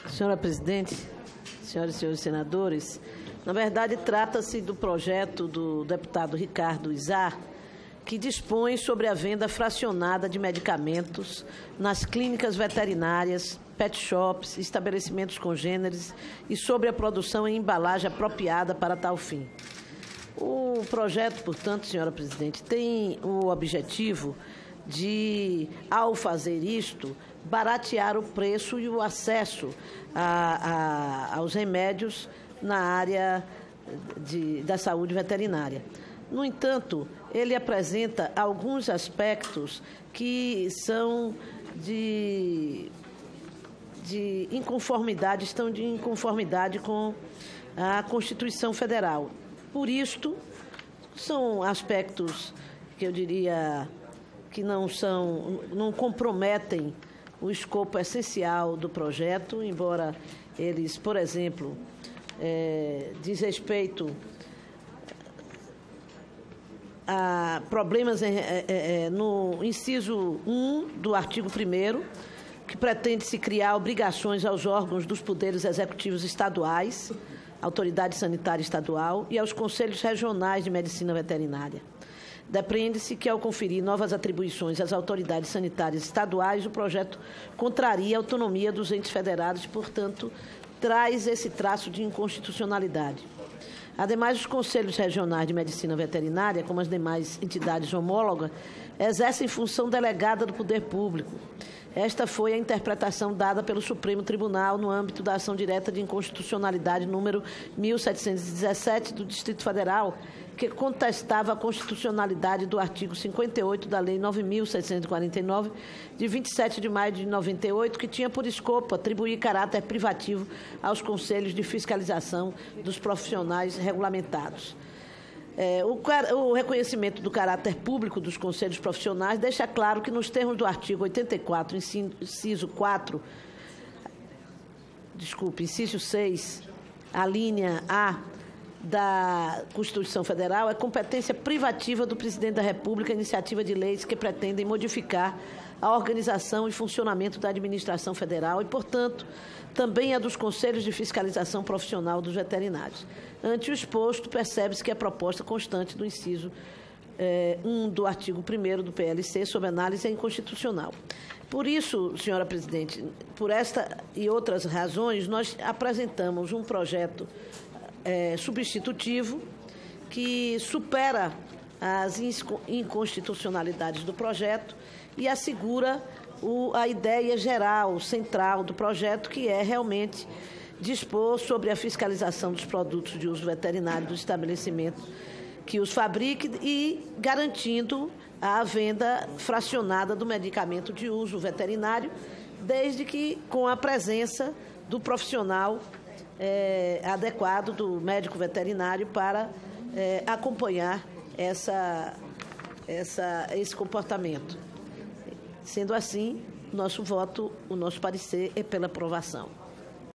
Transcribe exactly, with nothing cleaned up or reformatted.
Senhora presidente, senhoras e senhores senadores, na verdade trata-se do projeto do deputado Ricardo Izar, que dispõe sobre a venda fracionada de medicamentos nas clínicas veterinárias, pet shops, estabelecimentos congêneres e sobre a produção em embalagem apropriada para tal fim. O projeto, portanto, senhora presidente, tem o objetivo de, ao fazer isto, baratear o preço e o acesso a, a, aos remédios na área de, da saúde veterinária. No entanto, ele apresenta alguns aspectos que são de, de inconformidade, estão de inconformidade com a Constituição Federal. Por isto, são aspectos que eu diria que não são, não comprometem o escopo essencial do projeto, embora eles, por exemplo, é, diz respeito a problemas em, é, é, no inciso um do artigo primeiro, que pretende se criar obrigações aos órgãos dos poderes executivos estaduais, autoridade sanitária estadual e aos conselhos regionais de medicina veterinária. Depreende-se que, ao conferir novas atribuições às autoridades sanitárias estaduais, o projeto contraria a autonomia dos entes federados e, portanto, traz esse traço de inconstitucionalidade. Ademais, os conselhos regionais de medicina veterinária, como as demais entidades homólogas, exercem função delegada do poder público. Esta foi a interpretação dada pelo Supremo Tribunal no âmbito da ação direta de inconstitucionalidade número mil setecentos e dezessete do Distrito Federal, que contestava a constitucionalidade do artigo cinquenta e oito da Lei nove mil seiscentos e quarenta e nove, de vinte e sete de maio de noventa e oito, que tinha por escopo atribuir caráter privativo aos conselhos de fiscalização dos profissionais regulamentados. É, o, o reconhecimento do caráter público dos conselhos profissionais deixa claro que, nos termos do artigo oitenta e quatro, inciso quatro, desculpe, inciso seis, a linha A da Constituição Federal, é competência privativa do Presidente da República a iniciativa de leis que pretendem modificar a organização e funcionamento da administração federal e, portanto, também a dos Conselhos de Fiscalização Profissional dos Veterinários. Ante o exposto, percebe-se que a proposta constante do inciso eh, um do artigo primeiro do P L C sobre análise é inconstitucional. Por isso, senhora presidente, por esta e outras razões, nós apresentamos um projeto eh, substitutivo que supera as inconstitucionalidades do projeto e assegura o, a ideia geral, central do projeto, que é realmente dispor sobre a fiscalização dos produtos de uso veterinário dos estabelecimentos que os fabrique e garantindo a venda fracionada do medicamento de uso veterinário, desde que com a presença do profissional é, adequado, do médico veterinário, para é, acompanhar essa, essa, esse comportamento. Sendo assim, nosso voto, o nosso parecer é pela aprovação.